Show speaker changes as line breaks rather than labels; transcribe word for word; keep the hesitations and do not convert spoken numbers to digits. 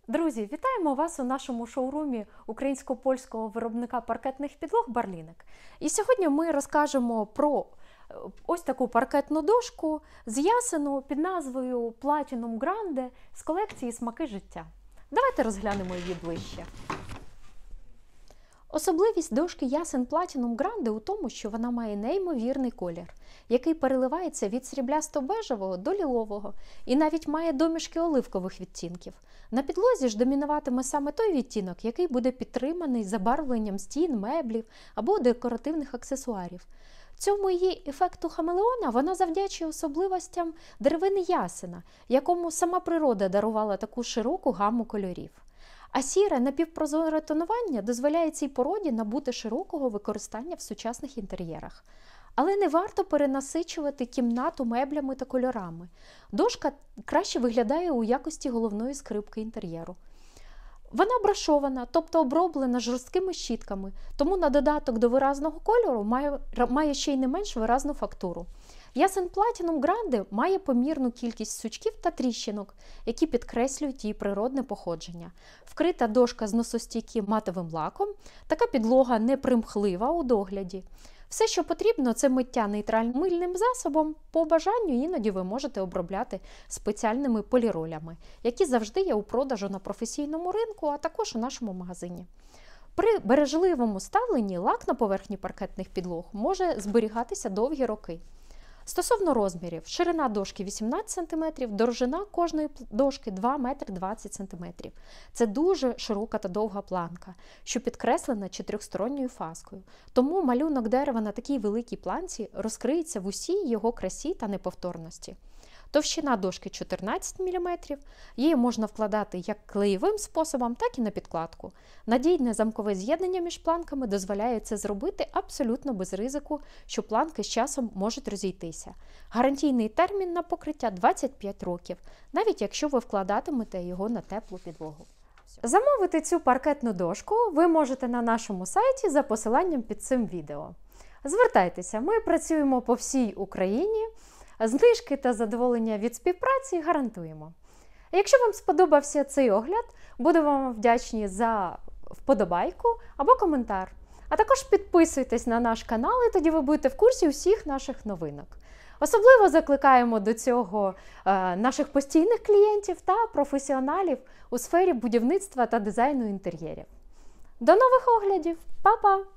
Друзі, вітаємо вас у нашому шоурумі українсько-польського виробника паркетних підлог Барлінек. І сьогодні ми розкажемо про ось таку паркетну дошку з ясену під назвою Platinum Grande з колекції «Смаки життя». Давайте розглянемо її ближче. Особливість дошки ясен Platinum Grande у тому, що вона має неймовірний колір, який переливається від сріблясто-бежевого до лілового і навіть має домішки оливкових відтінків. На підлозі ж домінуватиме саме той відтінок, який буде підтриманий забарвленням стін, меблів або декоративних аксесуарів. Цьому її ефекту хамелеона вона завдячує особливостям деревини ясена, якому сама природа дарувала таку широку гамму кольорів. А сіре напівпрозоре тонування дозволяє цій породі набути широкого використання в сучасних інтер'єрах. Але не варто перенасичувати кімнату меблями та кольорами. Дошка краще виглядає у якості головної скрипки інтер'єру. Вона брашована, тобто оброблена жорсткими щітками, тому на додаток до виразного кольору має, має ще й не менш виразну фактуру. Ясен Platinum Grande має помірну кількість сучків та тріщинок, які підкреслюють її природне походження. Вкрита дошка з носостійким матовим лаком, така підлога не примхлива у догляді. Все, що потрібно, це миття нейтральним мильним засобом. По бажанню іноді ви можете обробляти спеціальними поліролями, які завжди є у продажу на професійному ринку, а також у нашому магазині. При бережливому ставленні лак на поверхні паркетних підлог може зберігатися довгі роки. Стосовно розмірів, ширина дошки вісімнадцять сантиметрів, довжина кожної дошки два метри двадцять сантиметрів. Це дуже широка та довга планка, що підкреслена чотирьохсторонньою фаскою. Тому малюнок дерева на такій великій планці розкриється в усій його красі та неповторності. Товщина дошки чотирнадцять міліметрів, її можна вкладати як клеєвим способом, так і на підкладку. Надійне замкове з'єднання між планками дозволяє це зробити абсолютно без ризику, що планки з часом можуть розійтися. Гарантійний термін на покриття двадцять п'ять років, навіть якщо ви вкладатимете його на теплу підлогу. Замовити цю паркетну дошку ви можете на нашому сайті за посиланням під цим відео. Звертайтеся, ми працюємо по всій Україні. Знижки та задоволення від співпраці гарантуємо. Якщо вам сподобався цей огляд, будемо вам вдячні за вподобайку або коментар. А також підписуйтесь на наш канал, і тоді ви будете в курсі усіх наших новинок. Особливо закликаємо до цього е, наших постійних клієнтів та професіоналів у сфері будівництва та дизайну інтер'єрів. До нових оглядів! Па-па!